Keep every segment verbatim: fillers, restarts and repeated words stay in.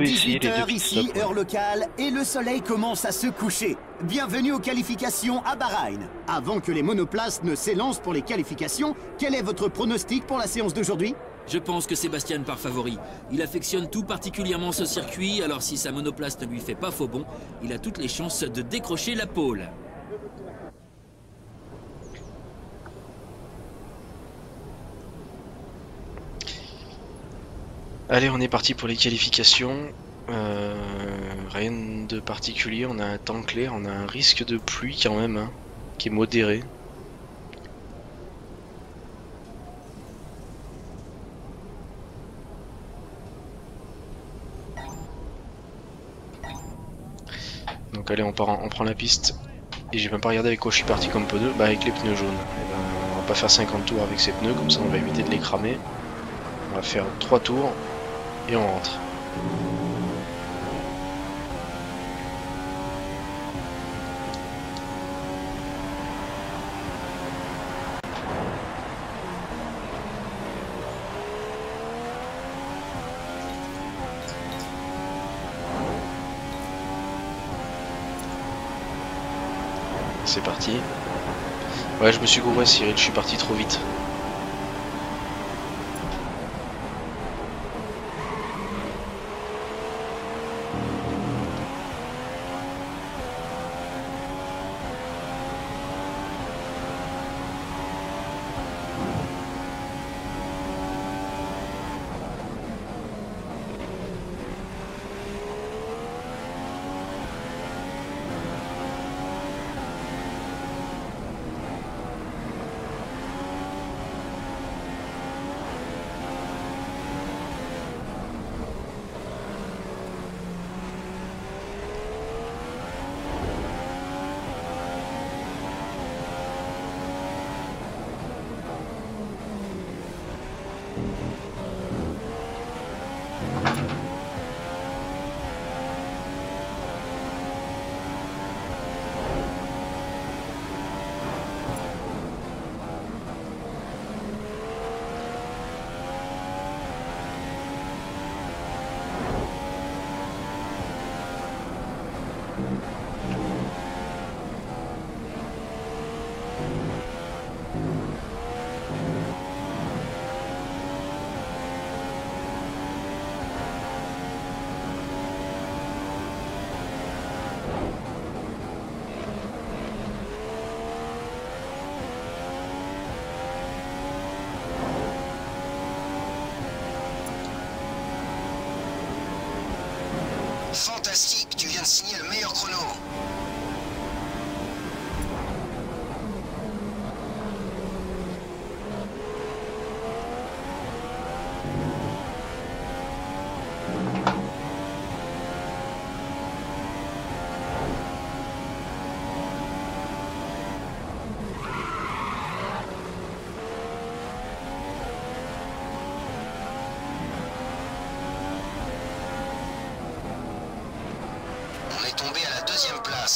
peut essayer dix-huit les deux heures pit ici, stops. Ouais. heure locale, et le soleil commence à se coucher. Bienvenue aux qualifications à Bahreïn. Avant que les monoplaces ne s'élancent pour les qualifications, quel est votre pronostic pour la séance d'aujourd'hui? Je pense que Sébastien part favori. Il affectionne tout particulièrement ce circuit, alors si sa monoplace ne lui fait pas faux bond, il a toutes les chances de décrocher la pole. Allez, on est parti pour les qualifications. Euh, rien de particulier, on a un temps clair, on a un risque de pluie quand même, hein, qui est modéré. Donc allez, on, part en, on prend la piste. Et j'ai même pas regardé avec quoi je suis parti comme pneu. Bah avec les pneus jaunes. Et ben, on va pas faire cinquante tours avec ces pneus, comme ça on va éviter de les cramer. On va faire trois tours et on rentre. C'est parti. Ouais, je me suis gouré, Cyril, je suis parti trop vite. Fantastique, tu viens de signer le meilleur chrono. On est tombé à la deuxième place.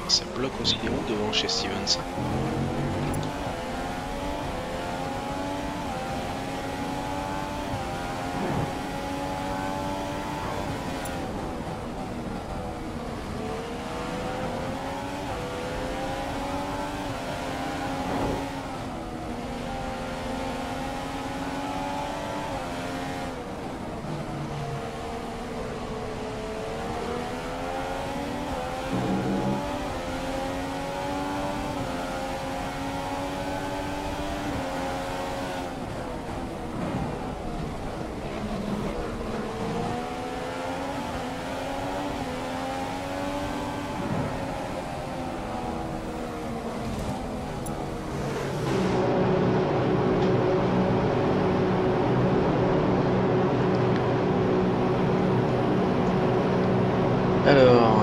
Ça bloque aussi les routes devant chez Stevens. Alors...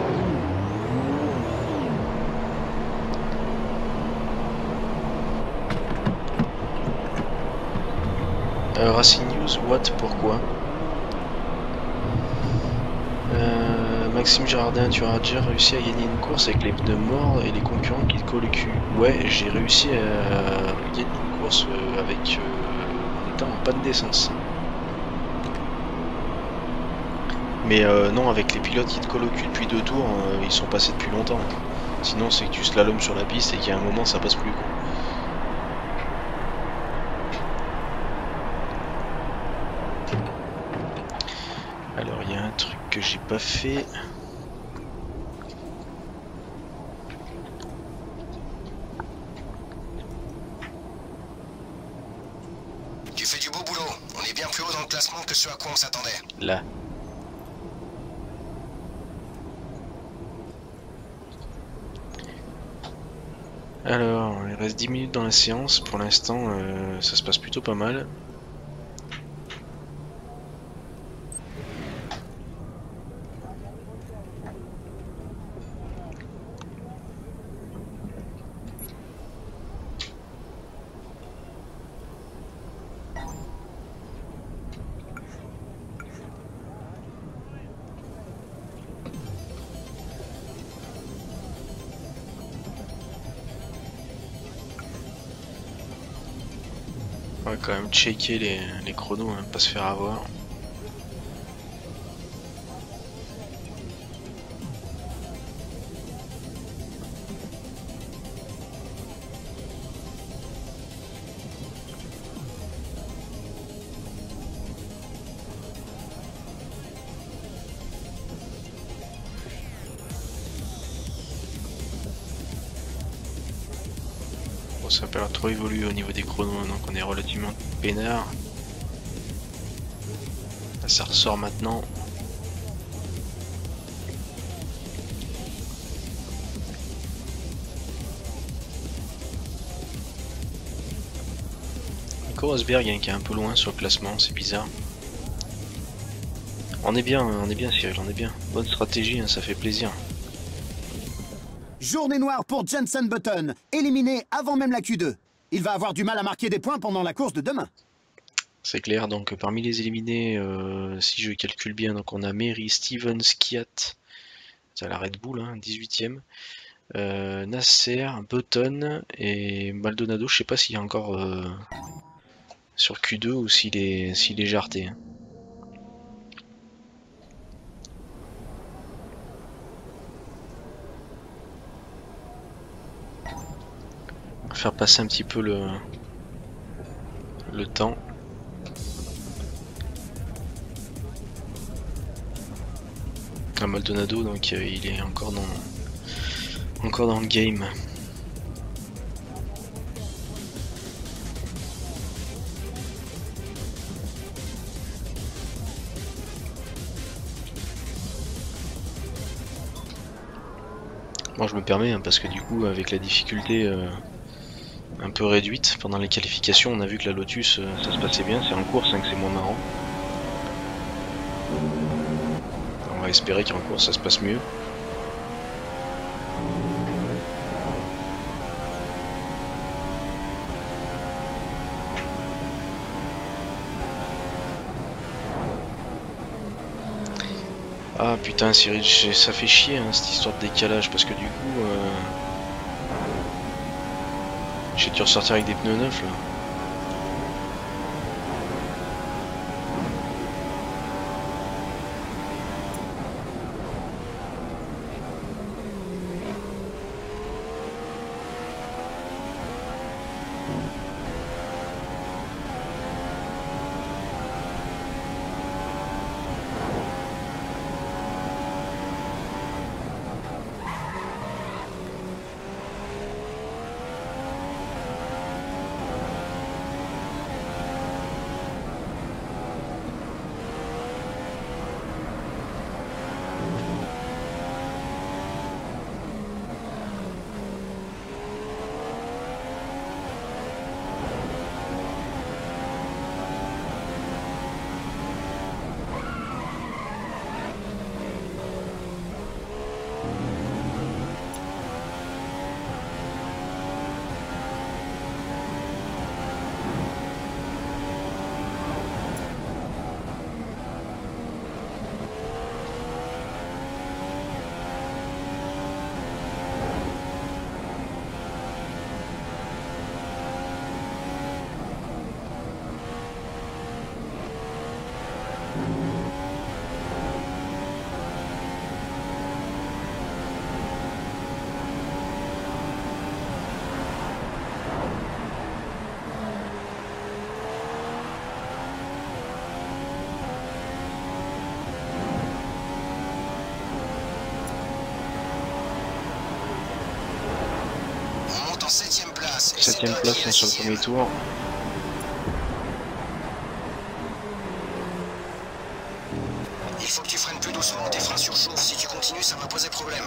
Euh, Racing News, what, pourquoi euh, Maxime Girardin, tu as déjà réussi à gagner une course avec les pneus morts et les concurrents qui te collent le cul? Ouais, j'ai réussi à gagner une course euh, avec euh, en étant en panne d'essence. Mais euh, non, avec les pilotes qui te collent au cul depuis deux tours, euh, ils sont passés depuis longtemps. Sinon, c'est que tu slalomes sur la piste et qu'il y a un moment, ça passe plus, quoi. Alors, il y a un truc que j'ai pas fait. Tu fais du beau boulot. On est bien plus haut dans le classement que ce à quoi on s'attendait. Là. Alors, il reste dix minutes dans la séance. Pour l'instant, euh, ça se passe plutôt pas mal. On va quand même checker les, les chronos, hein, pas se faire avoir. Ça n'a pas l'air trop évolué au niveau des chronos, donc on est relativement peinard. Là, ça ressort maintenant. Nico Rosberg hein, qui est un peu loin sur le classement, c'est bizarre. On est bien, on est bien Cyril, on est bien. Bonne stratégie, hein, ça fait plaisir. Journée noire pour Jenson Button, éliminé avant même la Q deux. Il va avoir du mal à marquer des points pendant la course de demain. C'est clair, donc parmi les éliminés, euh, si je calcule bien, donc on a Mary, Stevens, Kiat, c'est la Red Bull, hein, dix-huitième, euh, Nasser, Button et Maldonado, je sais pas s'il est encore euh, sur Q deux ou s'il est, s'il est jarté. Hein. Faire passer un petit peu le, le temps. À Maldonado, donc euh, il est encore dans encore dans le game. Moi je me permets hein, parce que du coup avec la difficulté euh, un peu réduite pendant les qualifications, on a vu que la Lotus euh, ça se passait bien, c'est en course hein, que c'est moins marrant. On va espérer qu'en course ça se passe mieux. Ah putain Cyril, ça fait chier hein, cette histoire de décalage parce que du coup euh... j'ai dû ressortir avec des pneus neufs là. septième place. septième place là, sur le premier tour. Il faut que tu freines plus doucement, tes freins surchauffent. Si tu continues, ça va poser problème.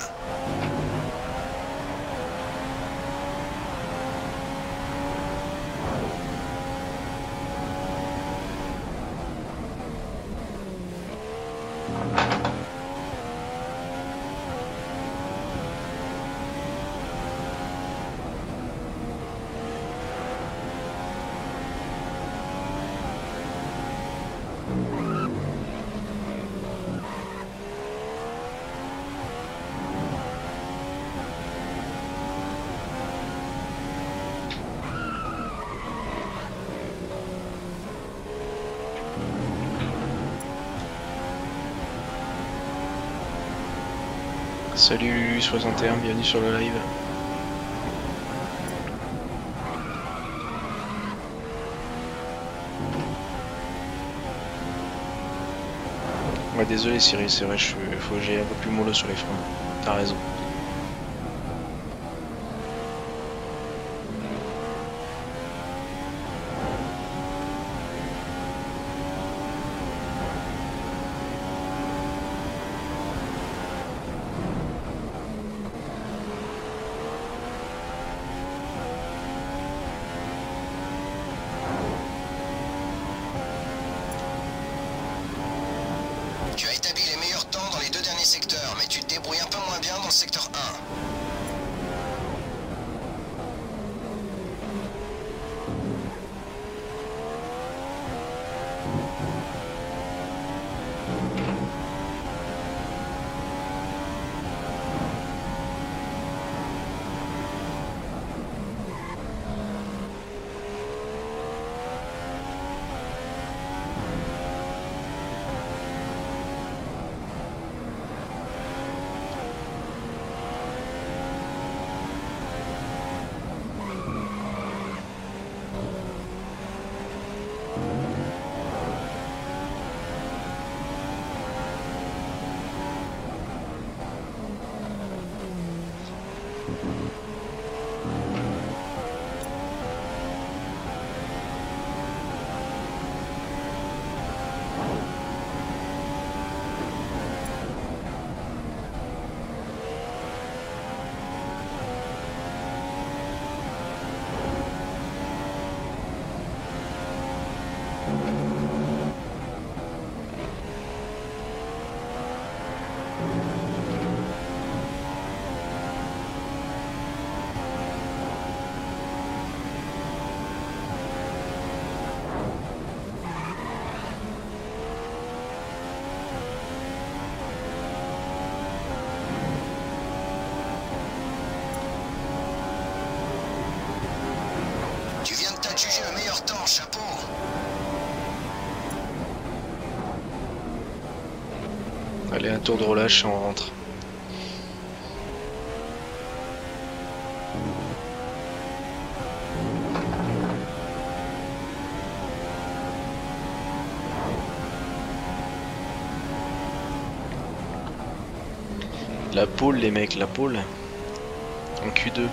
Salut soixante et un, bienvenue sur le live. Ouais, désolé Cyril, c'est vrai, je faut que j'aille un peu plus mollo sur les freins. T'as raison. Tu as établi les meilleurs temps dans les deux derniers secteurs, mais tu te débrouilles un peu moins bien dans le secteur un. chapeau. Allez, un tour de relâche et on rentre. La pole les mecs, la pole en Q deux.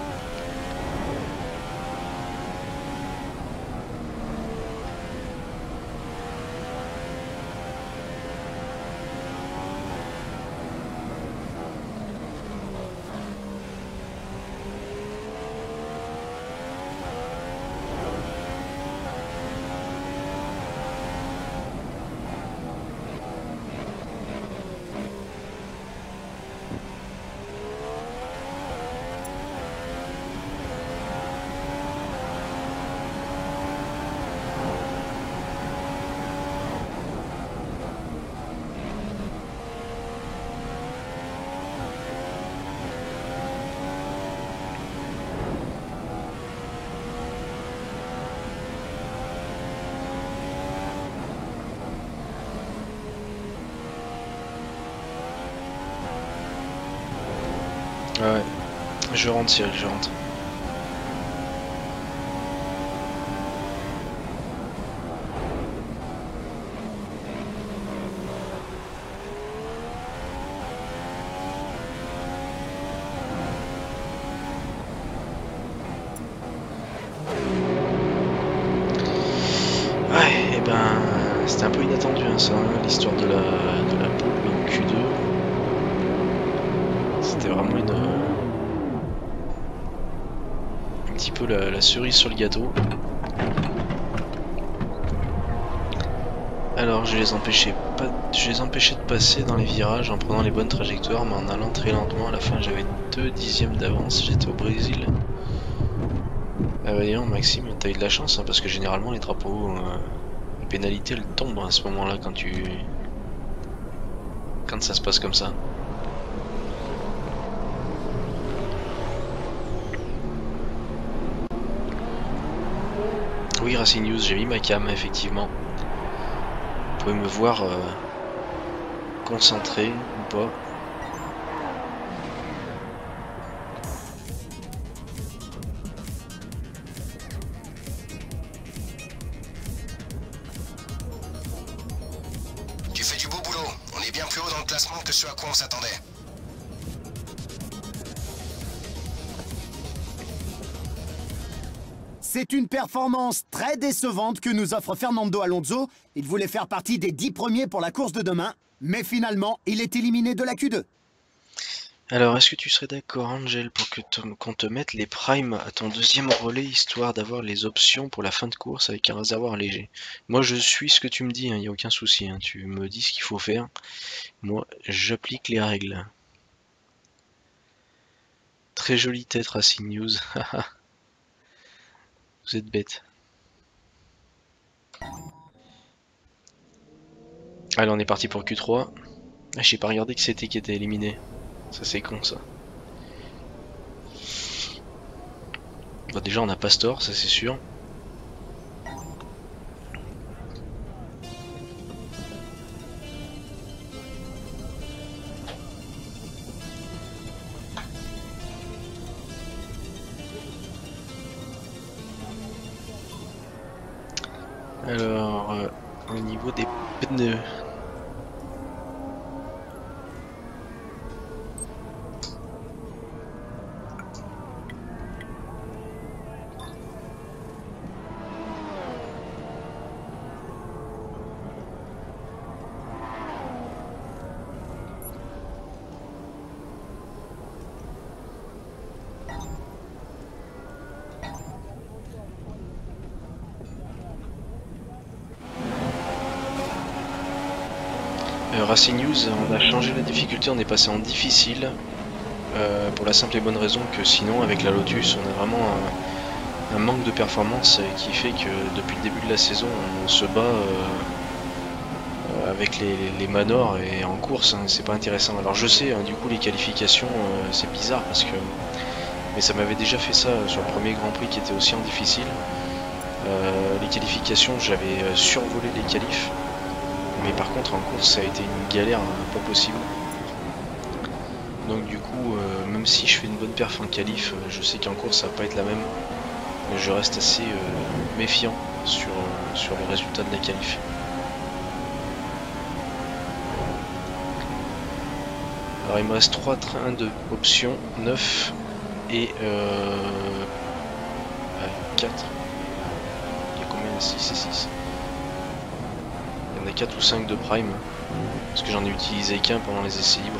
Ouais, je rentre Cyril, je rentre. Ouais, et ben c'était un peu inattendu hein, ça, hein, l'histoire de la, de la pole en Q deux. C'était vraiment une... un petit peu la, la cerise sur le gâteau. Alors je les empêchais pas, je les empêchais de passer dans les virages en prenant les bonnes trajectoires, mais en allant très lentement. À la fin j'avais deux dixièmes d'avance, j'étais au Brésil. Ah bah dis donc Maxime, t'as eu de la chance hein, parce que généralement les drapeaux, euh, les pénalités elles tombent à ce moment-là quand tu... quand ça se passe comme ça. Oui, Racing News, j'ai mis ma cam, effectivement. Vous pouvez me voir euh, concentré ou pas. Tu fais du beau boulot. On est bien plus haut dans le classement que ce à quoi on s'attendait. C'est une performance très décevante que nous offre Fernando Alonso. Il voulait faire partie des dix premiers pour la course de demain, mais finalement, il est éliminé de la Q deux. Alors, est-ce que tu serais d'accord, Angel, pour que qu'on te mette les primes à ton deuxième relais, histoire d'avoir les options pour la fin de course avec un réservoir léger? Moi, je suis ce que tu me dis, il hein, n'y a aucun souci. Hein, tu me dis ce qu'il faut faire. Moi, j'applique les règles. Très jolie tête, Racing News. Vous êtes bête. Allez, on est parti pour Q trois. Ah, j'ai pas regardé que c'était qui était éliminé. Ça c'est con ça. Bon, déjà on a Pastor, ça c'est sûr. Alors, euh, au niveau des pneus. Euh, Racing News, on a changé la difficulté, on est passé en difficile euh, pour la simple et bonne raison que sinon avec la Lotus on a vraiment un, un manque de performance qui fait que depuis le début de la saison on se bat euh, avec les, les manors et en course hein, c'est pas intéressant. Alors je sais hein, du coup les qualifications euh, c'est bizarre parce que mais ça m'avait déjà fait ça sur le premier Grand Prix qui était aussi en difficile. Euh, les qualifications, j'avais euh, survolé les qualifs. Mais par contre en course ça a été une galère hein, pas possible. Donc du coup euh, même si je fais une bonne perf en qualif, euh, je sais qu'en course ça va pas être la même. Mais je reste assez euh, méfiant sur, euh, sur le résultat de la qualif. Alors il me reste trois trains de option, neuf et euh, quatre. Il y a combien? six et six. Il y en a quatre ou cinq de prime. Parce que j'en ai utilisé qu'un pendant les essais libres.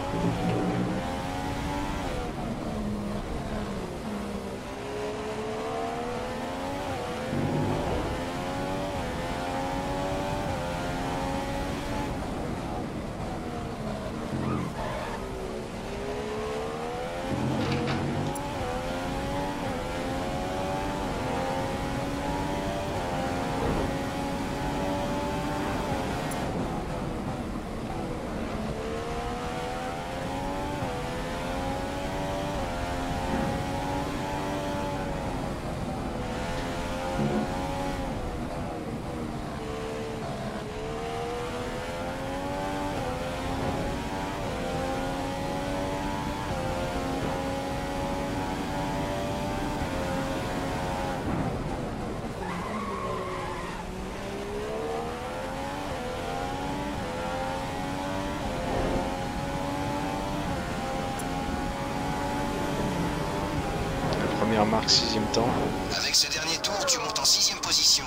Première marque, sixième temps. Avec ce dernier tour, tu montes en sixième position.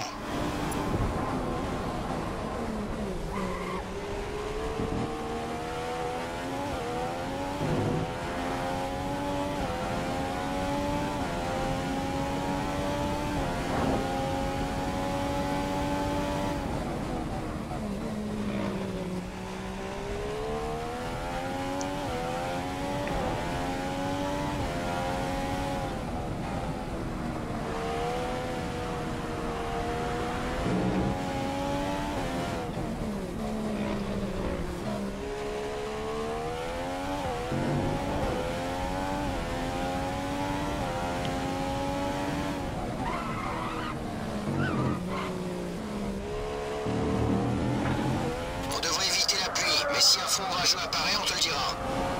On devrait éviter la pluie, mais si un fond orageux apparaît, on te le dira.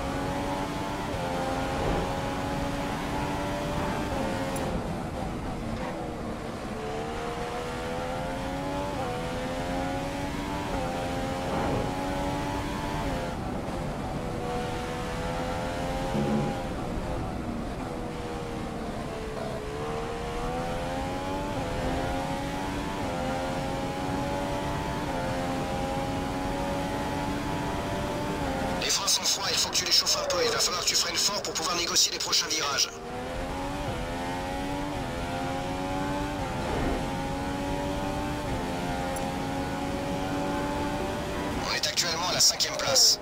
Les freins sont froids, il faut que tu les chauffes un peu. Il va falloir que tu freines fort pour pouvoir négocier les prochains virages. On est actuellement à la cinquième place.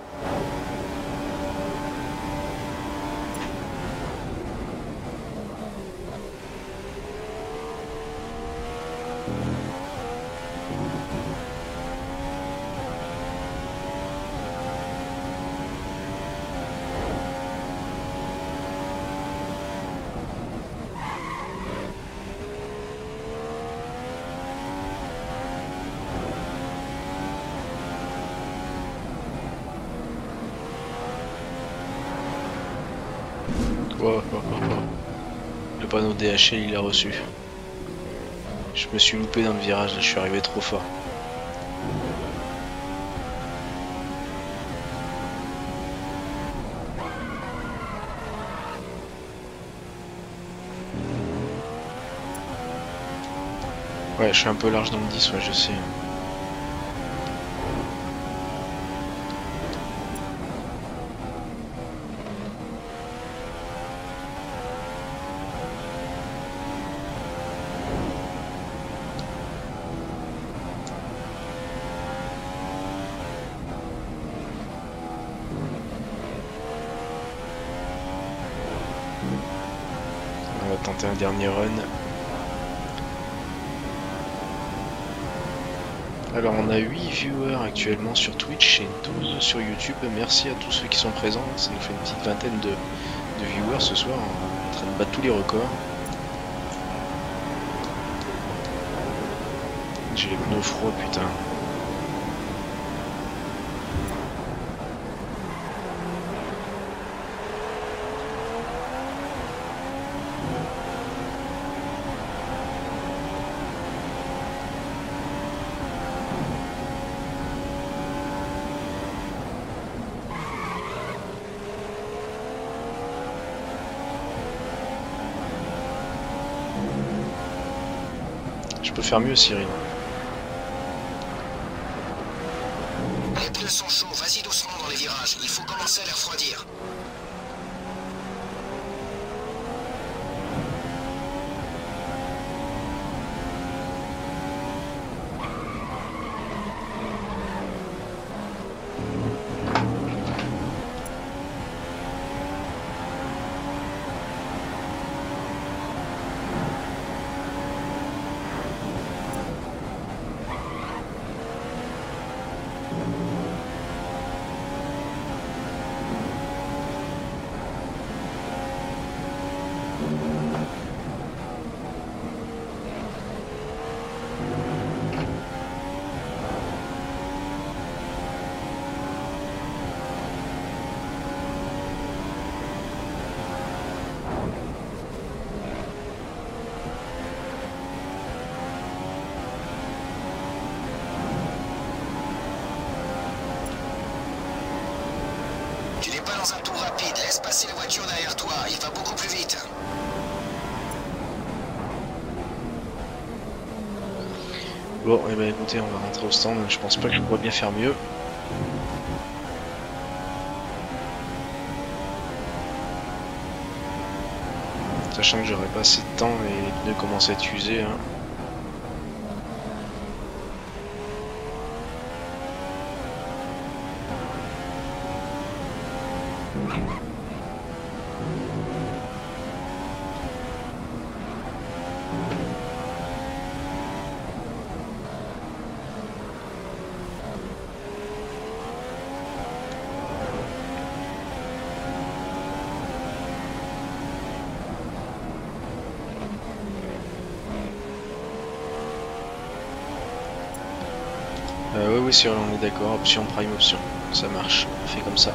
Oh, oh, oh, oh. Le panneau D H L il est reçu. Je me suis loupé dans le virage, là, je suis arrivé trop fort. Ouais, je suis un peu large dans le dix, ouais, je sais. On va tenter un dernier run. Alors on a huit viewers actuellement sur Twitch et douze sur YouTube. Merci à tous ceux qui sont présents. Ça nous fait une petite vingtaine de, de viewers ce soir. On est en train de battre tous les records. J'ai les pneus froids, putain. Je peux faire mieux, Cyril. Les pneus sont chauds, vas-y doucement dans les virages. Il faut commencer à les refroidir. Tu n'es pas dans un tour rapide, laisse passer les voitures derrière toi, il va beaucoup plus vite. Bon, et eh ben écoutez, on va rentrer au stand, je pense pas que je pourrais bien faire mieux. Sachant que j'aurais pas assez de temps et les pneus commencent à être usés. Hein. Euh, oui, oui, si on est d'accord, option, prime option, ça marche, on fait comme ça.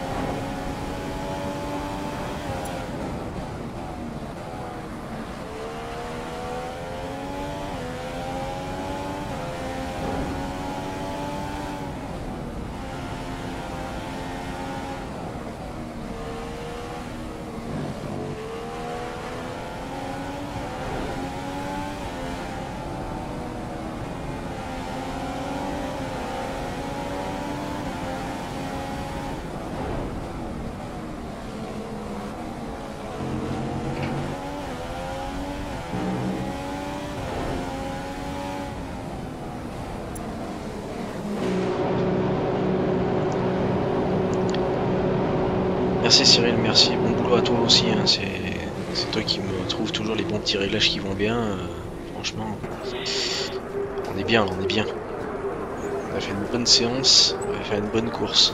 Merci Cyril, merci, bon boulot à toi aussi, hein. C'est toi qui me trouve toujours les bons petits réglages qui vont bien, euh, franchement, on est bien, on est bien. On a fait une bonne séance, on a fait une bonne course.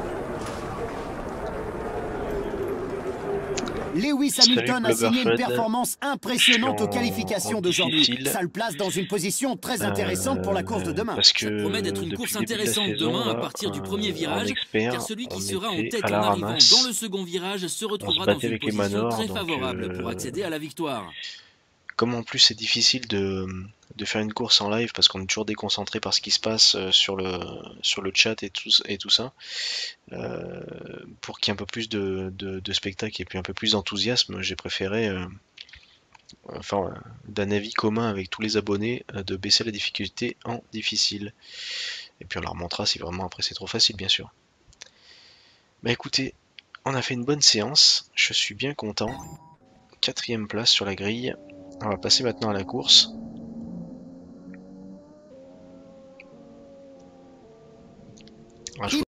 Lewis Hamilton a signé une Fred. performance impressionnante aux qualifications d'aujourd'hui. Ça le place dans une position très intéressante euh, pour la course de demain. Parce que ça promet d'être une course intéressante de saison, demain là, à partir du premier virage, expert, car celui qui sera en tête en arrivant ramasse. dans le second virage se retrouvera se dans une position manors, très favorable euh, pour accéder à la victoire. Comme en plus c'est difficile de, de faire une course en live parce qu'on est toujours déconcentré par ce qui se passe sur le, sur le chat et tout, et tout ça, euh, pour qu'il y ait un peu plus de, de, de spectacle et puis un peu plus d'enthousiasme, j'ai préféré, euh, enfin d'un avis commun avec tous les abonnés, euh, de baisser la difficulté en difficile. Et puis on leur montrera si vraiment après c'est trop facile, bien sûr. Bah écoutez, on a fait une bonne séance, je suis bien content. Quatrième place sur la grille. On va passer maintenant à la course. Alors, je